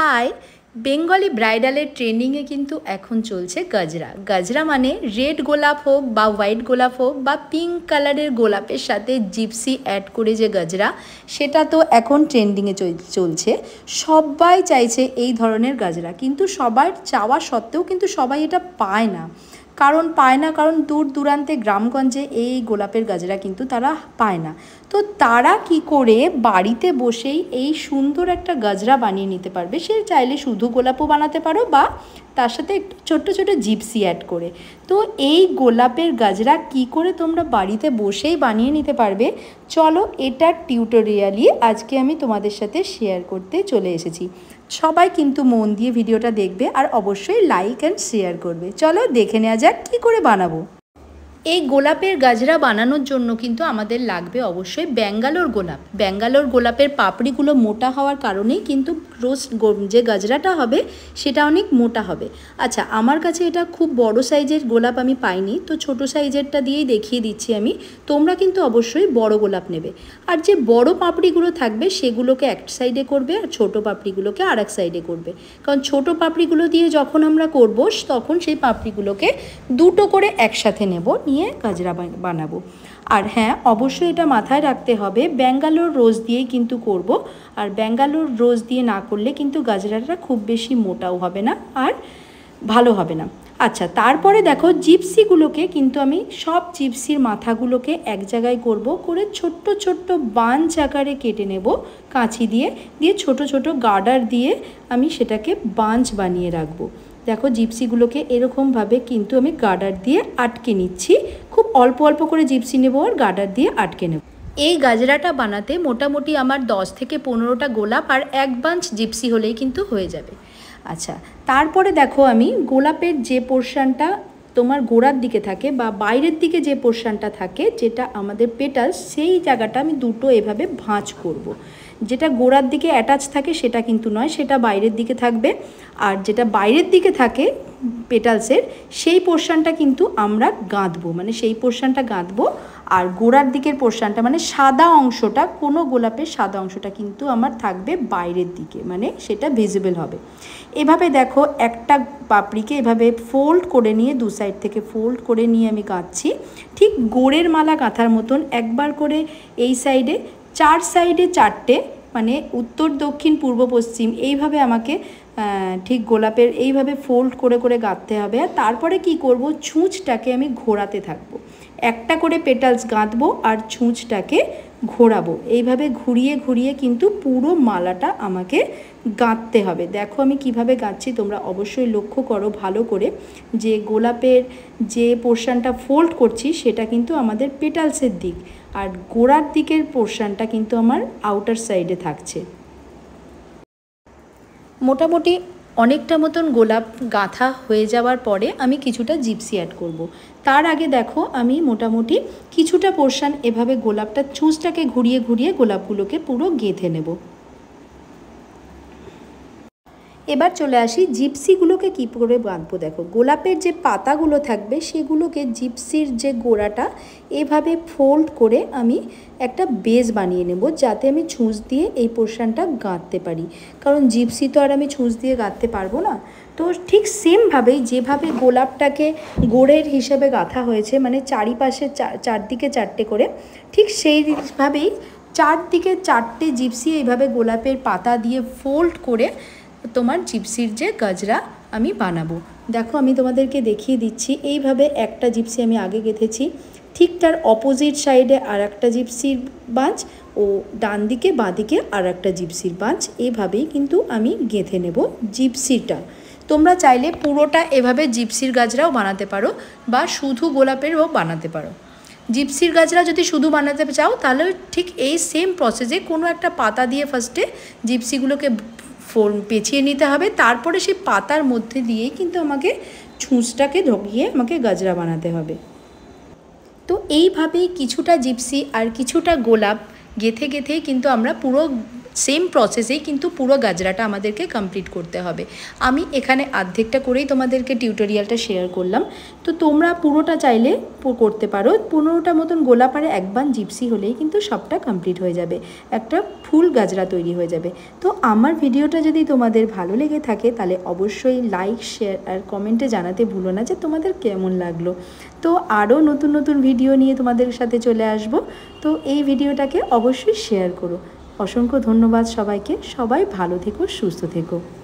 High Bengali ব্রাইডালের ট্রেন্ডিংয়ে কিন্তু এখন চলছে গজরা। গজরা মানে রেড গোলাপ হোক বা হোয়াইট গোলাপ হোক বা পিঙ্ক কালারের গোলাপের সাথে জিপসি অ্যাড করে যে গজরা, সেটা তো এখন ট্রেন্ডিংয়ে চলছে। সবাই চাইছে এই ধরনের গজরা, কিন্তু সবার চাওয়া সত্ত্বেও কিন্তু সবাই এটা পায় না। কারণ দূর দূরান্তে গ্রামগঞ্জে এই গোলাপের গজরা কিন্তু তারা পায় না। তো তারা কি করে বাড়িতে বসেই এই সুন্দর একটা গজরা বানিয়ে নিতে পারবে। সে চাইলে শুধু গোলাপও বানাতে পারো বা তার সাথে একটু ছোট্ট ছোটো জিপসি অ্যাড করে। তো এই গোলাপের গজরা কি করে তোমরা বাড়িতে বসেই বানিয়ে নিতে পারবে, চলো এটার টিউটোরিয়ালই আজকে আমি তোমাদের সাথে শেয়ার করতে চলে এসেছি। সবাই কিন্তু মন দিয়ে ভিডিওটা দেখবে আর অবশ্যই লাইক অ্যান্ড শেয়ার করবে। চলো দেখে নেওয়া যাক কী করে বানাবো। এই গোলাপের গজরা বানানোর জন্য কিন্তু আমাদের লাগবে অবশ্যই ব্যাঙ্গালোর গোলাপ। ব্যাঙ্গালোর গোলাপের পাপড়িগুলো মোটা হওয়ার কারণেই কিন্তু যে গজরাটা হবে সেটা অনেক মোটা হবে। আচ্ছা, আমার কাছে এটা খুব বড় সাইজের গোলাপ আমি পাইনি, তো ছোট সাইজেরটা দিয়েই দেখিয়ে দিচ্ছি আমি। তোমরা কিন্তু অবশ্যই বড় গোলাপ নেবে। আর যে বড় পাপড়িগুলো থাকবে সেগুলোকে এক সাইডে করবে আর ছোট পাপড়িগুলোকে আর এক সাইডে করবে। কারণ ছোট পাপড়িগুলো দিয়ে যখন আমরা করব তখন সেই পাপড়িগুলোকে দুটো করে একসাথে নেব, নিয়ে গজরা বানাবো। আর হ্যাঁ, অবশ্যই এটা মাথায় রাখতে হবে ব্যাঙ্গালোর রোজ দিয়েই কিন্তু করব। আর ব্যাঙ্গালোর রোজ দিয়ে না করলে কিন্তু গজরাটা খুব বেশি মোটাও হবে না আর ভালো হবে না। আচ্ছা, তারপরে দেখো জিপসিগুলোকে কিন্তু আমি সব জিপসির মাথাগুলোকে এক জায়গায় করে ছোট্ট ছোট্ট বাঞ্চ আকারে কেটে নেব কাঁচি দিয়ে ছোট ছোট গার্ডার দিয়ে আমি সেটাকে বাঞ্চ বানিয়ে রাখবো। দেখো জিপসিগুলোকে এরকমভাবে কিন্তু আমি গার্ডার দিয়ে আটকে নিচ্ছি। খুব অল্প অল্প করে জিপসি নেব আর গার্ডার দিয়ে আটকে নেব। এই গজরাটা বানাতে মোটামুটি আমার 10 থেকে 15টা গোলাপ আর এক বাঞ্চ জিপসি হলেই কিন্তু হয়ে যাবে। আচ্ছা, তারপরে দেখো আমি গোলাপের যে পোর্শনটা তোমার গোড়ার দিকে থাকে বা বাইরের দিকে যে পোর্শনটা থাকে, যেটা আমাদের পেটালস, সেই জায়গাটা আমি দুটো এভাবে ভাঁজ করব। যেটা গোড়ার দিকে অ্যাটাচ থাকে সেটা কিন্তু নয়, সেটা বাইরের দিকে থাকবে। আর যেটা বাইরের দিকে থাকে পেটালসের, সেই পোর্শনটা কিন্তু আমরা গাঁথবো, মানে সেই পোর্শনটা গাঁথবো। আর গোড়ার দিকের পোর্শনটা মানে সাদা অংশটা, কোনো গোলাপের সাদা অংশটা কিন্তু আমার থাকবে বাইরের দিকে, মানে সেটা ভিজিবল হবে। এভাবে দেখো একটা পাপড়িকে এভাবে ফোল্ড করে নিয়ে দু সাইড থেকে ফোল্ড করে নিয়ে আমি গাঁথছি। ঠিক গোড়ের মালা গাঁথার মতন একবার করে এই সাইডে, চার সাইডে চারটে, মানে উত্তর দক্ষিণ পূর্ব পশ্চিম এইভাবে আমাকে ঠিক গোলাপের এইভাবে ফোল্ড করে করে গাঁথতে হবে। আর তারপরে কি করব, ছুঁচটাকে আমি ঘোরাতে থাকবো। একটা করে পেটালস গাঁথবো আর ছুঁচটাকে ঘোরাবো। এইভাবে ঘুরিয়ে ঘুরিয়ে কিন্তু পুরো মালাটা আমাকে গাঁথতে হবে। দেখো আমি কিভাবে গাঁথছি, তোমরা অবশ্যই লক্ষ্য করো ভালো করে যে গোলাপের যে পোর্শনটা ফোল্ড করছি সেটা কিন্তু আমাদের পেটালসের দিক, আর গোড়ার দিকের পোর্শনটা কিন্তু আমার আউটার সাইডে থাকছে। মোটামুটি অনেকটা মতন গোলাপ গাঁথা হয়ে যাওয়ার পরে আমি কিছুটা জিপসি অ্যাড করব। তার আগে দেখো আমি মোটামুটি কিছুটা পোর্শন এভাবে গোলাপটা ছুঁচটাকে ঘুরিয়ে ঘুরিয়ে গোলাপগুলোকে পুরো গেঁথে নেব। এবার চলে আসি জিপসিগুলোকে কী করে বাঁধবো। দেখো গোলাপের যে পাতাগুলো থাকবে সেগুলোকে জিপসির যে গোড়াটা এভাবে ফোল্ড করে আমি একটা বেস বানিয়ে নেব, যাতে আমি ছুঁচ দিয়ে এই পোর্শনটা গাঁথতে পারি। কারণ জিপসি তো আর আমি ছুঁচ দিয়ে গাঁথতে পারবো না। তো ঠিক সেমভাবেই যেভাবে গোলাপটাকে গোড়ের হিসেবে গাঁথা হয়েছে, মানে চারিপাশে চারদিকে চারটে করে, ঠিক সেইভাবেই চারদিকে চারটে জিপসি এইভাবে গোলাপের পাতা দিয়ে ফোল্ড করে তোমার জিপসির যে গজরা আমি বানাবো। দেখো আমি তোমাদেরকে দেখিয়ে দিচ্ছি। এইভাবে একটা জিপসি আমি আগে গেঁথেছি, ঠিক তার অপোজিট সাইডে আর একটা জিপসির বাঁচ ও ডান দিকে বাঁ দিকে আর একটা জিপসির বাঁচ, এভাবেই কিন্তু আমি গেঁথে নেব জিপসিটা। তোমরা চাইলে পুরোটা এভাবে জিপসির গজরাও বানাতে পারো বা শুধু গোলাপেরও বানাতে পারো। জিপসির গজরা যদি শুধু বানাতে চাও তাহলে ঠিক এই সেম প্রসেসে কোনো একটা পাতা দিয়ে ফার্স্টে জিপসিগুলোকে পেঁচিয়ে নিতে হবে, তারপরে সেই পাতার মধ্যে দিয়েই কিন্তু আমাকে ছুঁচটাকে ঢুকিয়ে আমাকে গজরা বানাতে হবে। তো এইভাবেই কিছুটা জিপসি আর কিছুটা গোলাপ গেঁথে গেঁথেই কিন্তু আমরা পুরো সেম প্রসেসেই কিন্তু পুরো গাজরাটা আমাদেরকে কমপ্লিট করতে হবে। আমি এখানে অর্ধেকটা করেই তোমাদেরকে টিউটোরিয়ালটা শেয়ার করলাম। তো তোমরা পুরোটা চাইলে করতে পারো। 15টা মতন গোলা পারে একবার জিপসি হলেই কিন্তু সবটা কমপ্লিট হয়ে যাবে, একটা ফুল গাজরা তৈরি হয়ে যাবে। তো আমার ভিডিওটা যদি তোমাদের ভালো লেগে থাকে তাহলে অবশ্যই লাইক, শেয়ার আর কমেন্টে জানাতে ভুলো না যে তোমাদের কেমন লাগলো। তো আরও নতুন নতুন ভিডিও নিয়ে তোমাদের সাথে চলে আসব। তো এই ভিডিওটাকে অবশ্যই শেয়ার করো। অসংখ্য ধন্যবাদ সবাইকে। সবাই ভালো থেকো, সুস্থ থেকো।